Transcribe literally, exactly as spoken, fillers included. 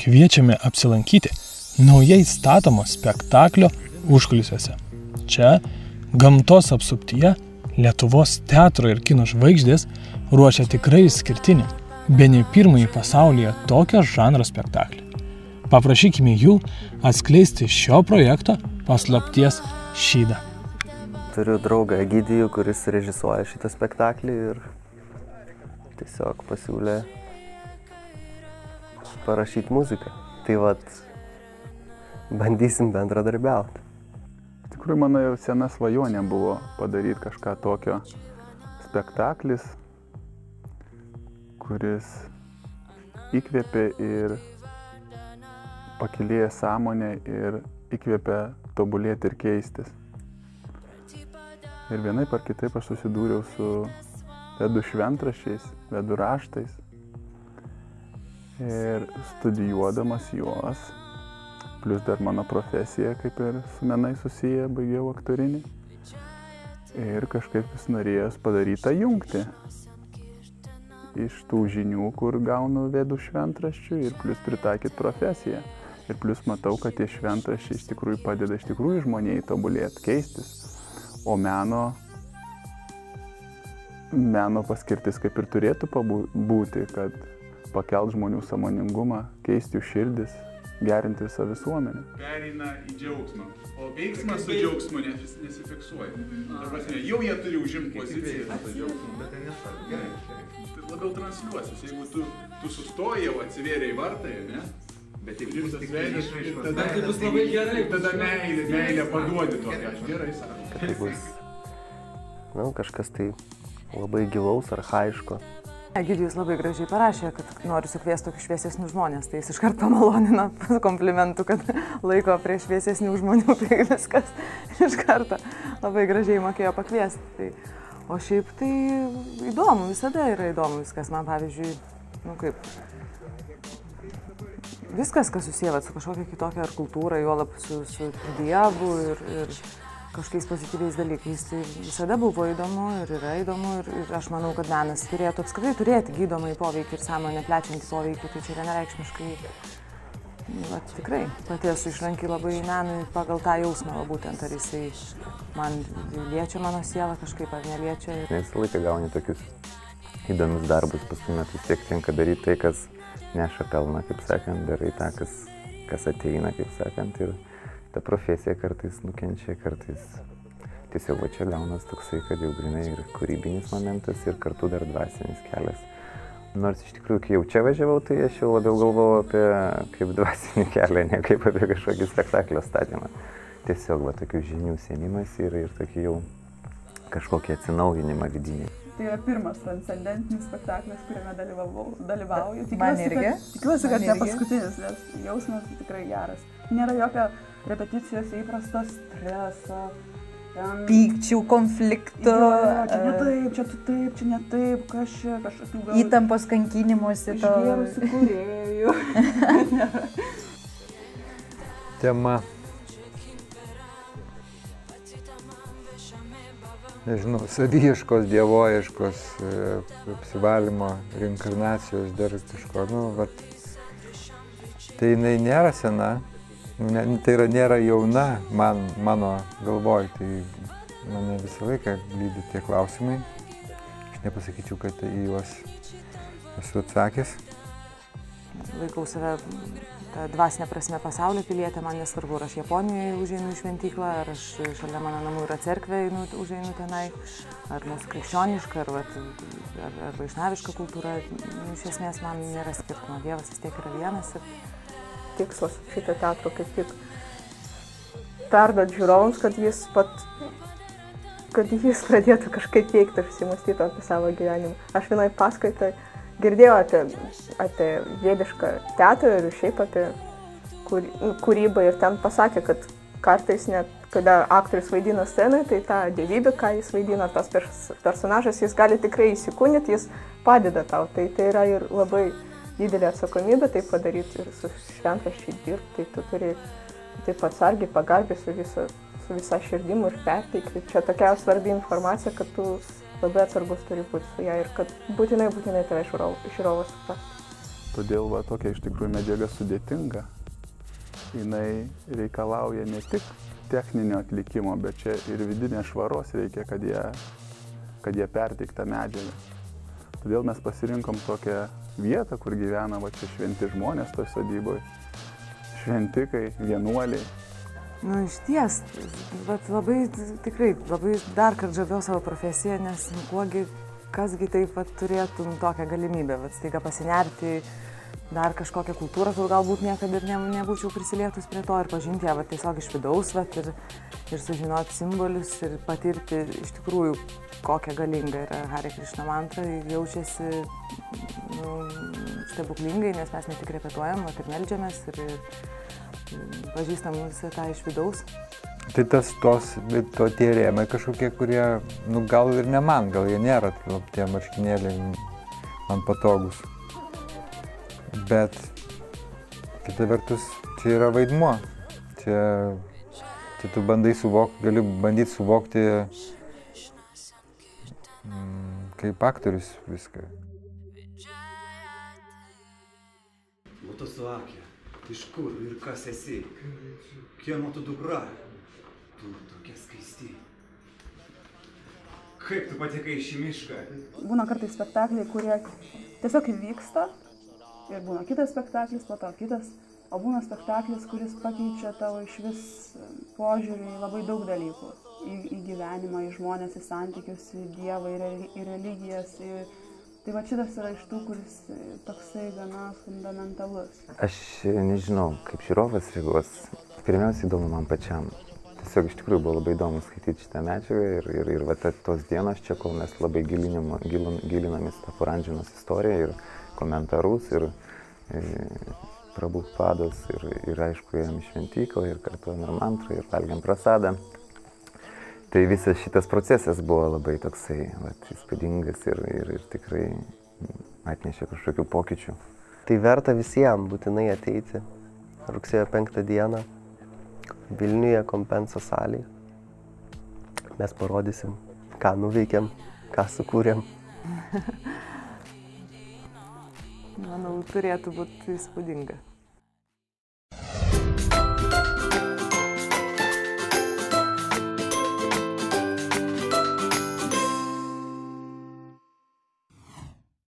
Kviečiame apsilankyti naujai statomo spektaklio užkulisiuose. Čia, gamtos apsuptyje, Lietuvos teatro ir kino žvaigždės ruošia tikrai išskirtinį, bene pirmąjį pasaulyje tokio žanro spektaklį. Paprašykime jų atskleisti šio projekto paslapties šydą. Turiu draugą Egidijų, kuris režisuoja šitą spektaklį ir tiesiog pasiūlė parašyti muziką. Tai vat, bandysim bendradarbiauti. Iš tikrųjų, mano jau sena svajonė buvo padaryti kažką tokio spektaklis, kuris įkvėpė ir pakylėja sąmonę ir įkvėpė tobulėti ir keistis. Ir vienaip ar kitaip aš susidūriau su vedų šventraščiais, vedų raštais. Ir studijuodamas juos, plus dar mano profesija, kaip ir su menai susiję, baigiau aktorinį. Ir kažkaip vis norėjęs padaryti tą jungtį iš tų žinių, kur gaunu vedų šventraščių ir plus pritaikyti profesiją. Ir plus matau, kad tie šventraščiai iš tikrųjų padeda iš tikrųjų žmonijai tobulėti, keistis. O meno, meno paskirtis kaip ir turėtų būti, kad pakelt žmonių sąmoningumą, keisti jų širdis, gerinti visą visuomenę. Pereina į džiaugsmą, o veiksmas su džiaugsmu nesifiksuoja. Ta prasme, jau jie turi užimti poziciją. Tai labiau transliuosis, jeigu tu, tu sustoji jau atsivėrė į vartai, ne? Bet jeigu bus tik veiksmas, tada tai bus labai gerai. Tada meilė, meilė paduodi tokia, aš gerai sakau. Kad tai bus, nu, kažkas tai labai gilaus, archaiško. Egidijus labai gražiai parašė, kad noriu sukviesti tokius šviesesnius žmonės, tai jis iškart pamalonino komplimentų, kad laiko prie šviesesnių žmonių, tai viskas iš karto labai gražiai mokėjo pakviesti. Tai, o šiaip tai įdomu, visada yra įdomu viskas. Man pavyzdžiui, nu kaip, viskas, kas susiję su kažkokia kitokia ar kultūra, juolab su, su Dievu ir, ir kažkokiais pozityviais dalykais. Tai visada buvo įdomu ir yra įdomu ir, ir aš manau, kad menas turėtų apskritai turėti gydomąjį poveikį ir sąmonę plečiantį poveikį, tai čia vienareikšmiškai, va, tikrai, pati esu išranki labai menui pagal tą jausmą, va, būtent ar jisai man liečia mano sielą kažkaip ar neliečia. Visą laiką gauni tokius įdomius darbus, paskui metu vis tiek tenka daryti tai, kas neša pelną, kaip sakant, darai tą, kas, kas ateina, kaip sakant. Ir ta profesija kartais nukenčia, kartais tiesiog va čia gaunas toksai, kad jau grinai ir kūrybinis momentas ir kartu dar dvasinis kelias. Nors iš tikrųjų, kai jau čia važiavau, tai aš jau labiau galvojau apie kaip dvasinį kelią, ne kaip apie kažkokį spektaklio statymą. Tiesiog va tokių žinių sėmimas ir, ir tokį jau kažkokį atsinaujinimą vidinį. Tai yra pirmas transcendentinis spektaklis, kuriame dalyvavau, dalyvauju. Man irgi. Tikiuosi, kad ne paskutinis, nes jausmas tikrai geras. Nėra jokio repeticijos įprasto streso. Ten... Pykčių, konfliktų. Jo, čia ne taip, čia tu taip, čia ne taip, kas čia, kažkokių gal... Įtampos kankinimuose to... Išgėrusių kūrėjų. Tema. Nežinau, saviieškos, dievoieškos, apsivalymo, reinkarnacijos, dar kažko, nu, vat. Tai jinai nėra sena, ne, tai yra nėra jauna man, mano galvoj, tai mane visą laiką lydi tie klausimai. Aš nepasakyčiau, kad į juos esu atsakęs. Laikau save tą dvasinę prasme pasaulio pilietę, man nesvarbu, ar aš Japonijoje užeinu į šventyklą, ar aš šalia mano namų yra cerkvė, užeinu tenai, ar mūsų krikščioniška, ar, ar, ar vaišnaviška kultūra. Iš esmės man nėra skirtumo, Dievas vis tiek yra vienas. Ir... Tikslas šito teatro kaip tik perduoti žiūrovams, kad jis pat, kad jis pradėtų kažkaip teikti ir susimąstyti apie savo gyvenimą. Aš vienai paskaitai girdėjau apie, apie vėdišką teatrą ir šiaip apie kūrybą ir ten pasakė, kad kartais net, kada aktorius vaidina scenoje, tai tą dievybę, ką jis vaidina, tas personažas, jis gali tikrai įsikūnyti, jis padeda tau. Tai, tai yra ir labai didelė atsakomybė tai padaryti ir su šventraščiai dirbti, tai tu turi taip atsargiai pagalbį su visa, su visa širdimu ir perteikti. Čia tokia svarbi informacija, kad tu labai atsargus turi būti su ją ir kad būtinai, būtinai tave žiūrovas supras. Todėl va, tokia iš tikrųjų medžiaga sudėtinga. Jinai reikalauja ne tik techninio atlikimo, bet čia ir vidinės švaros reikia, kad jie, kad jie perteiktą medžiagą. Todėl mes pasirinkom tokią vietą, kur gyvena va, čia šventi žmonės toj sodyboje. Šventikai, vienuoliai. Nu, iš ties, bet labai, tikrai, labai dar kartą žavėjau savo profesiją, nes kuogi, kasgi taip pat turėtum tokią galimybę, bet staiga pasinerti dar kažkokią kultūrą, kur galbūt niekada ir ne, nebūčiau prisilietus prie to ir pažinti ją va, tiesiog iš vidaus va, ir, ir sužinoti simbolius ir patirti iš tikrųjų, kokia galinga yra Hare Krishna mantra, jaučiasi nu, stebuklingai, nes mes ne tik repetuojam, bet ir meldžiamės ir, ir pažįstam visą tą iš vidaus. Tai tas tos, to tie rėmai kažkokie, kurie, nu gal ir ne man, gal jie nėra tie marškinėliai man patogus. Bet kita vertus, čia yra vaidmuo. Čia, čia tu bandai suvokti, gali bandyti suvokti mm, kaip aktorius viską. Būtų suakė, iš kur ir kas esi? Kieno tu dukra? Tu tokia skaisti. Kaip tu patekai į šį mišką? Būna kartais spektakliai, kurie tiesiog įvyksta. Ir būna kitas spektaklis, po to kitas, o būna spektaklis, kuris pakeičia tavo iš vis požiūrį į labai daug dalykų. Į, į gyvenimą, į žmonės, į santykius, į Dievą, į, į religijas. Į... Tai va šitas yra iš tų, kuris toksai gana fundamentalus. Aš nežinau, kaip žiūrovas reaguos. Pirmiausia, įdomu man pačiam. Tiesiog iš tikrųjų buvo labai įdomu skaityti šitą medžiagą ir, ir, ir va tos dienos čia, kol mes labai gilinam, gilin, gilinamės tą Puranžinos istoriją ir komentarus ir, ir Prabhupados ir, ir aišku, ėjom į šventyklą ir kartuojam ir mantrą ir valgiam prasadą. Tai visas šitas procesas buvo labai toksai vat, įspūdingas ir, ir, ir tikrai atnešė kažkokių pokyčių. Tai verta visiems būtinai ateiti rugsėjo penktą dieną Vilniuje Kompensa salėje. Mes parodysim, ką nuveikėm, ką sukūrėm. Manau, turėtų būti įspūdinga.